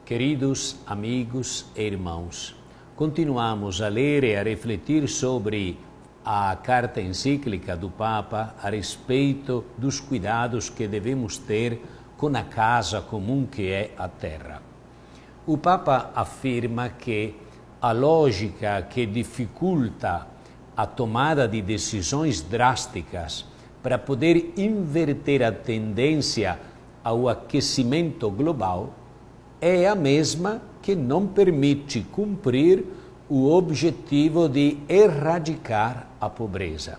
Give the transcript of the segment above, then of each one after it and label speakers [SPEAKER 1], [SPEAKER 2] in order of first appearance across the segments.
[SPEAKER 1] Queridos amigos e irmãos, continuamos a ler e a refletir sobre a carta encíclica do Papa a respeito dos cuidados que devemos ter com a casa comum que é a Terra. O Papa afirma que a lógica que dificulta a tomada de decisões drásticas para poder inverter a tendência ao aquecimento global é a mesma que não permite cumprir o objetivo de erradicar a pobreza.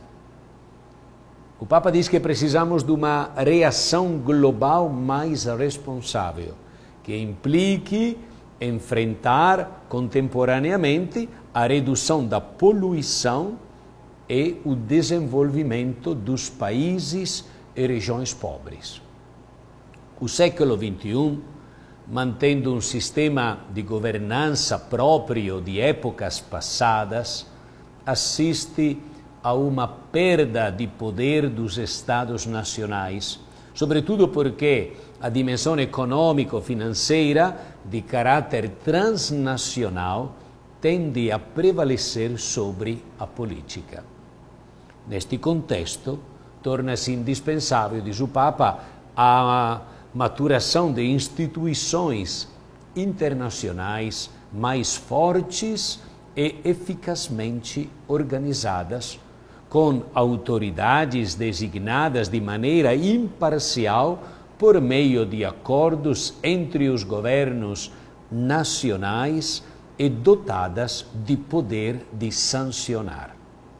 [SPEAKER 1] O Papa diz que precisamos de uma reação global mais responsável, que implique enfrentar contemporaneamente a redução da poluição e o desenvolvimento dos países e regiões pobres. O século XXI, mantendo um sistema de governança próprio de épocas passadas, assiste a uma perda de poder dos Estados nacionais, sobretudo porque a dimensão econômico-financeira de caráter transnacional tende a prevalecer sobre a política. Neste contexto, torna-se indispensável, diz o Papa, a maturação de instituições internacionais mais fortes e eficazmente organizadas, com autoridades designadas de maneira imparcial por meio de acordos entre os governos nacionais e dotadas de poder de sancionar.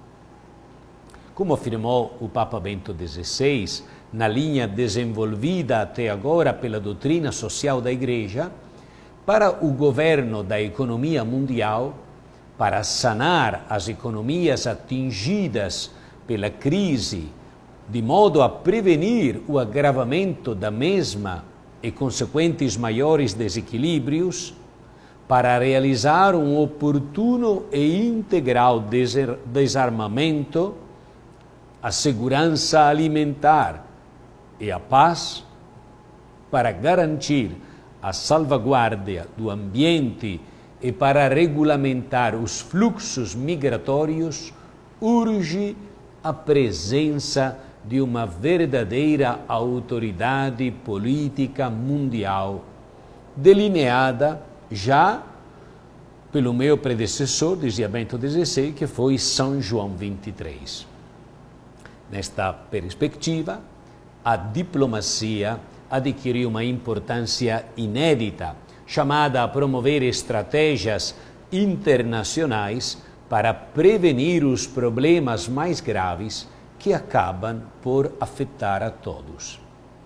[SPEAKER 1] Como afirmou o Papa Bento XVI, na linha desenvolvida até agora pela doutrina social da Igreja, para o governo da economia mundial, para sanar as economias atingidas pela crise, de modo a prevenir o agravamento da mesma e consequentes maiores desequilíbrios, para realizar um oportuno e integral desarmamento, a segurança alimentar e a paz, para garantir a salvaguarda do ambiente e para regulamentar os fluxos migratórios, urge a presença de uma verdadeira autoridade política mundial, delineada já pelo meu predecessor, dizia Bento XVI, que foi São João XXIII. Nesta perspectiva, a diplomacia adquiriu uma importância inédita, chamada a promover estratégias internacionais para prevenir os problemas mais graves que acabam por afetar a todos.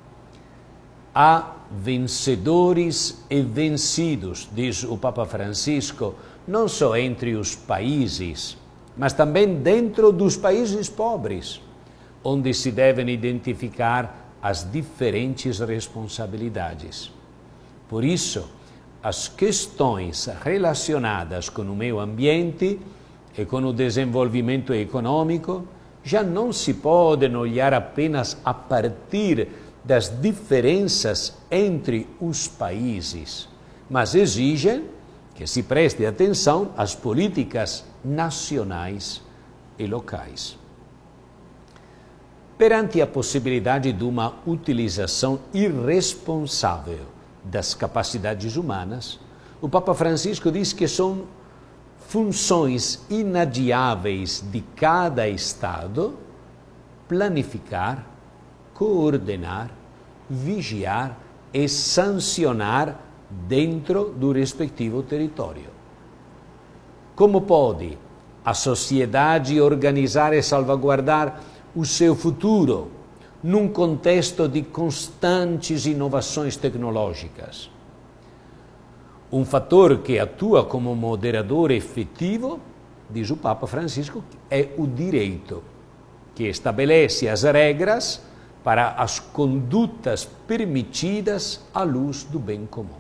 [SPEAKER 1] Há vencedores e vencidos, diz o Papa Francisco, não só entre os países, mas também dentro dos países pobres, onde se devem identificar as diferentes responsabilidades. Por isso, as questões relacionadas com o meio ambiente e com o desenvolvimento econômico já não se podem olhar apenas a partir das diferenças entre os países, mas exigem que se preste atenção às políticas nacionais e locais. Perante a possibilidade de uma utilização irresponsável das capacidades humanas, o Papa Francisco diz que são funções inadiáveis de cada Estado planificar, coordenar, vigiar e sancionar dentro do respectivo território. Como pode a sociedade organizar e salvaguardar o seu futuro num contexto de constantes inovações tecnológicas? Um fator que atua como moderador efetivo, diz o Papa Francisco, é o direito, que estabelece as regras para as condutas permitidas à luz do bem comum.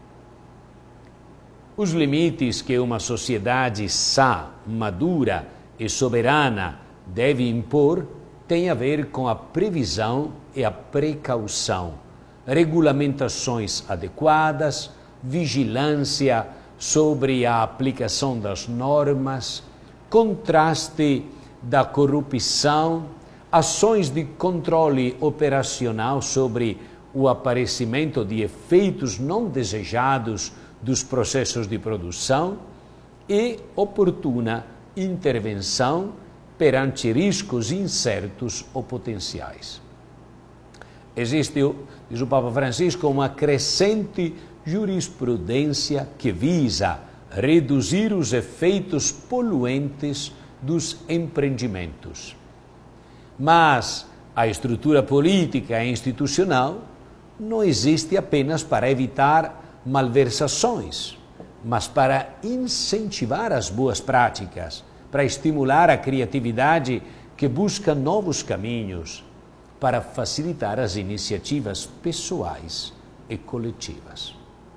[SPEAKER 1] Os limites que uma sociedade sã, madura e soberana deve impor têm a ver com a previsão e a precaução, regulamentações adequadas, vigilância sobre a aplicação das normas, contraste da corrupção, ações de controle operacional sobre o aparecimento de efeitos não desejados dos processos de produção e oportuna intervenção perante riscos incertos ou potenciais. Existe, diz o Papa Francisco, uma crescente jurisprudência que visa reduzir os efeitos poluentes dos empreendimentos. Mas a estrutura política e institucional não existe apenas para evitar malversações, mas para incentivar as boas práticas, para estimular a criatividade que busca novos caminhos, para facilitar as iniciativas pessoais e coletivas.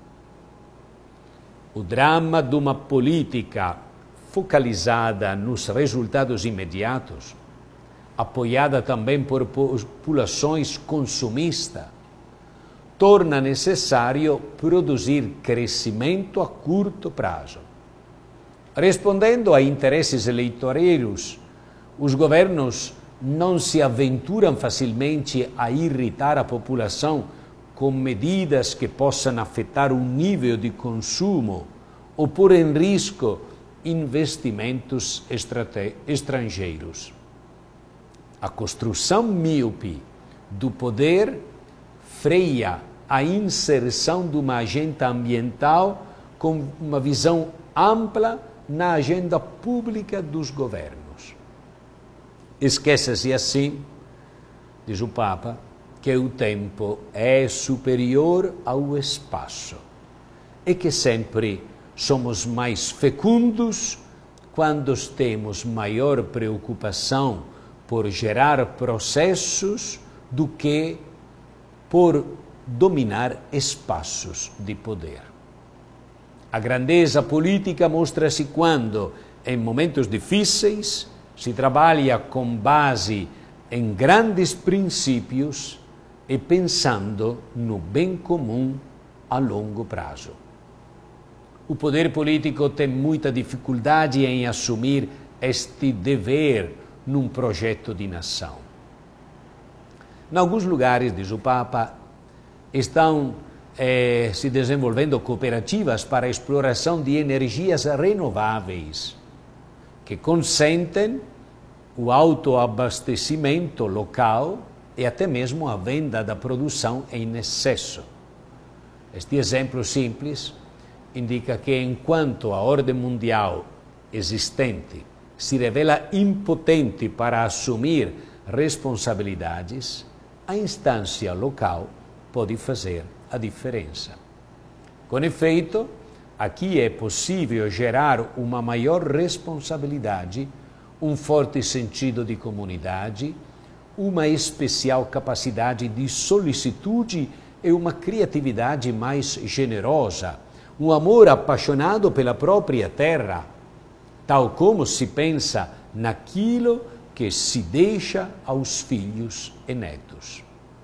[SPEAKER 1] O drama de uma política focalizada nos resultados imediatos, apoiada também por populações consumistas, torna necessário produzir crescimento a curto prazo. Respondendo a interesses eleitoreiros, os governos não se aventuram facilmente a irritar a população com medidas que possam afetar o nível de consumo ou pôr em risco investimentos estrangeiros. A construção míope do poder freia a inserção de uma agenda ambiental com uma visão ampla na agenda pública dos governos. Esquece-se assim, diz o Papa, que o tempo é superior ao espaço e que sempre somos mais fecundos quando temos maior preocupação por gerar processos do que por dominar espaços de poder. A grandeza política mostra-se quando, em momentos difíceis, se trabalha com base em grandes princípios e pensando no bem comum a longo prazo. O poder político tem muita dificuldade em assumir este dever num projeto de nação. Em alguns lugares, diz o Papa, estão se desenvolvendo cooperativas para a exploração de energias renováveis, que consentem o autoabastecimento local e até mesmo a venda da produção em excesso. Este exemplo simples indica que enquanto a ordem mundial existente se revela impotente para assumir responsabilidades, a instância local pode fazer a diferença. Com efeito, aqui é possível gerar uma maior responsabilidade, um forte sentido de comunidade, uma especial capacidade de solicitude e uma criatividade mais generosa, um amor apaixonado pela própria terra, tal como se pensa naquilo que se deixa aos filhos e netos.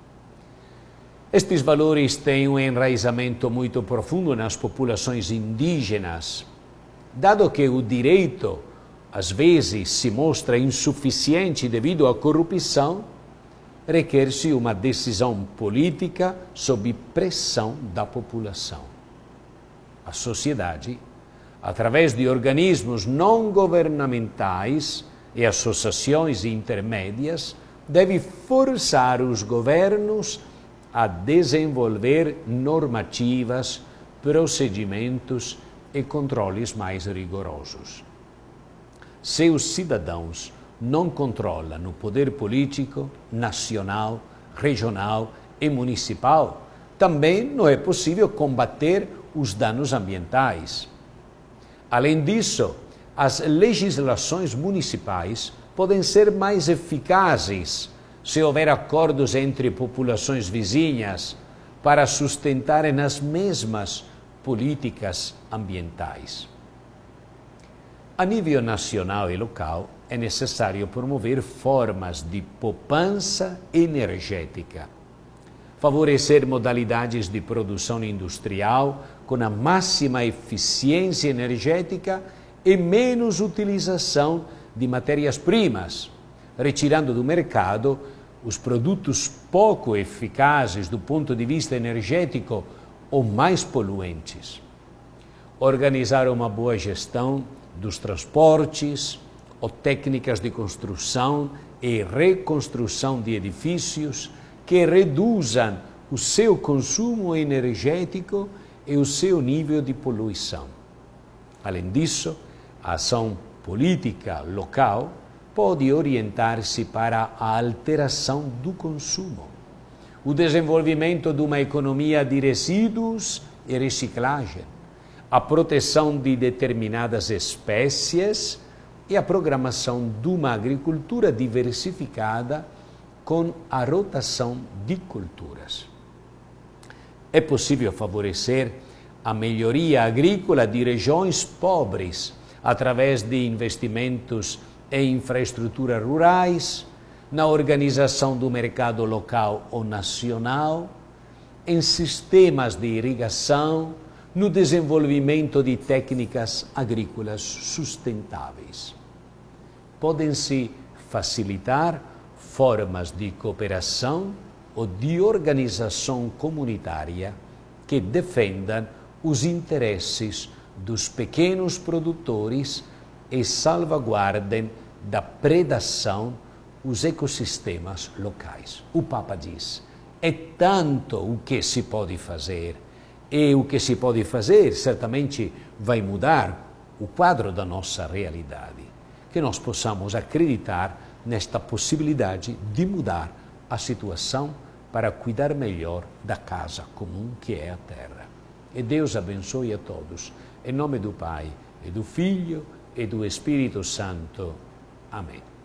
[SPEAKER 1] Estes valores têm um enraizamento muito profundo nas populações indígenas, dado que o direito, às vezes, se mostra insuficiente devido à corrupção, requer-se uma decisão política sob pressão da população. A sociedade, através de organismos não governamentais e associações intermédias, deve forçar os governos a desenvolver normativas, procedimentos e controles mais rigorosos. Se os cidadãos não controlam o poder político, nacional, regional e municipal, também não é possível combater os danos ambientais. Além disso, as legislações municipais podem ser mais eficazes se houver acordos entre populações vizinhas para sustentarem as mesmas políticas ambientais. A nível nacional e local, é necessário promover formas de poupança energética, favorecer modalidades de produção industrial com a máxima eficiência energética e menos utilização de matérias-primas, retirando do mercado os produtos pouco eficazes do ponto de vista energético ou mais poluentes. Organizar uma boa gestão dos transportes ou técnicas de construção e reconstrução de edifícios que reduzam o seu consumo energético e o seu nível de poluição. Além disso, a ação política local pode orientar-se para a alteração do consumo, o desenvolvimento de uma economia de resíduos e reciclagem, a proteção de determinadas espécies e a programação de uma agricultura diversificada com a rotação de culturas. É possível favorecer a melhoria agrícola de regiões pobres através de investimentos em infraestruturas rurais, na organização do mercado local ou nacional, em sistemas de irrigação, no desenvolvimento de técnicas agrícolas sustentáveis. Podem-se facilitar formas de cooperação ou de organização comunitária que defendam os interesses dos pequenos produtores e salvaguardem da predação os ecossistemas locais. O Papa diz: é tanto o que se pode fazer, e o que se pode fazer certamente vai mudar o quadro da nossa realidade, que nós possamos acreditar nesta possibilidade de mudar a situação para cuidar melhor da casa comum que é a terra. E Deus abençoe a todos, em nome do Pai, e do Filho, e do Espírito Santo. Amém.